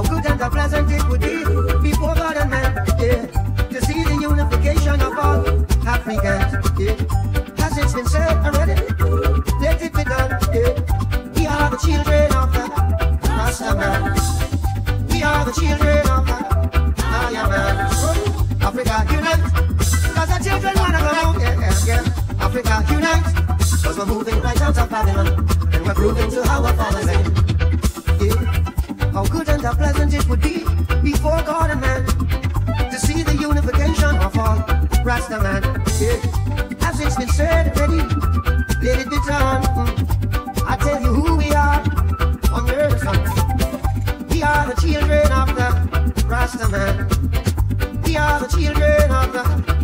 How good and how pleasant it would be before God and man, yeah, to see the unification of all Africans, yeah. Has it been said already? Let it be done, yeah. We are the children of the Rasta man. We are the children of the Iron Man. Africa unite, cause the children wanna go home, yeah, yeah, yeah. Africa unite, cause we're moving right out of Babylon, and we're proving to our fathers end, yeah. How good and how pleasant it would be before God and man to see the unification of all Rasta man, yeah. As it's been said already, let it be done. I tell you who we are on earth. We are the children of the Rasta man. We are the children of the